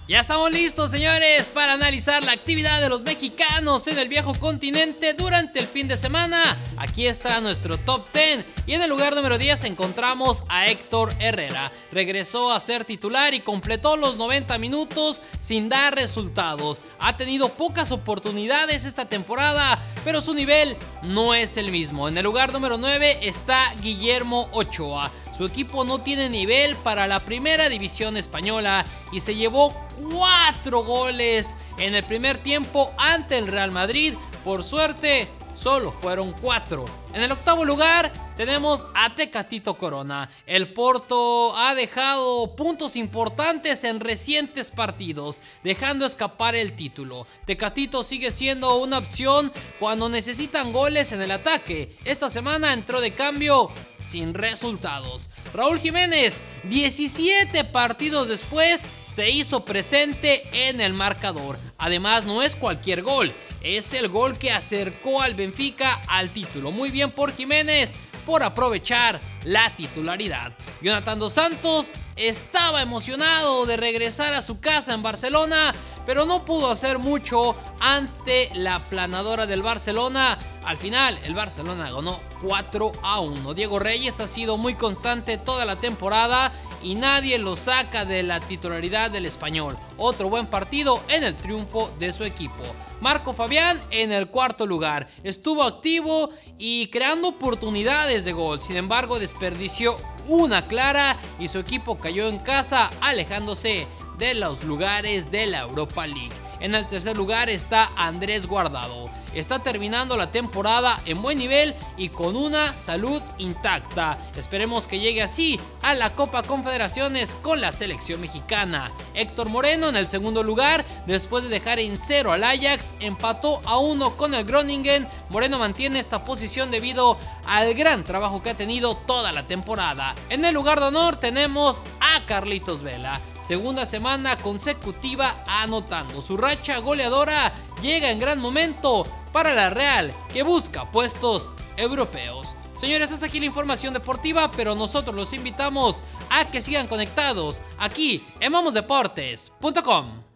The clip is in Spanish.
Ya estamos listos, señores, para analizar la actividad de los mexicanos en el viejo continente durante el fin de semana. Aquí está nuestro top 10 y en el lugar número 10 encontramos a Héctor Herrera. Regresó a ser titular y completó los 90 minutos sin dar resultados. Ha tenido pocas oportunidades esta temporada, pero su nivel no es el mismo. En el lugar número 9 está Guillermo Ochoa. Su equipo no tiene nivel para la primera división española y se llevó 4 goles en el primer tiempo ante el Real Madrid. Por suerte, solo fueron 4. En el octavo lugar tenemos a Tecatito Corona. El Porto ha dejado puntos importantes en recientes partidos, dejando escapar el título. Tecatito sigue siendo una opción cuando necesitan goles en el ataque. Esta semana entró de cambio sin resultados. Raúl Jiménez, 17 partidos después, se hizo presente en el marcador. Además, no es cualquier gol, es el gol que acercó al Benfica al título. Muy bien por Jiménez por aprovechar la titularidad. Jonathan Dos Santos estaba emocionado de regresar a su casa en Barcelona, pero no pudo hacer mucho ante la aplanadora del Barcelona. Al final, el Barcelona ganó 4-1. Diego Reyes ha sido muy constante toda la temporada y nadie lo saca de la titularidad del español. Otro buen partido en el triunfo de su equipo. Marco Fabián en el cuarto lugar. Estuvo activo y creando oportunidades de gol. Sin embargo, desperdició una clara y su equipo cayó en casa, alejándose de los lugares de la Europa League. En el tercer lugar está Andrés Guardado. Está terminando la temporada en buen nivel y con una salud intacta. Esperemos que llegue así a la Copa Confederaciones con la selección mexicana. Héctor Moreno en el segundo lugar, después de dejar en 0 al Ajax, empató a 1 con el Groningen. Moreno mantiene esta posición debido al gran trabajo que ha tenido toda la temporada. En el lugar de honor tenemos a Carlitos Vela. Segunda semana consecutiva anotando. Su racha goleadora llega en gran momento para la Real, que busca puestos europeos. Señores, hasta aquí la información deportiva, pero nosotros los invitamos a que sigan conectados aquí en mamosdeportes.com.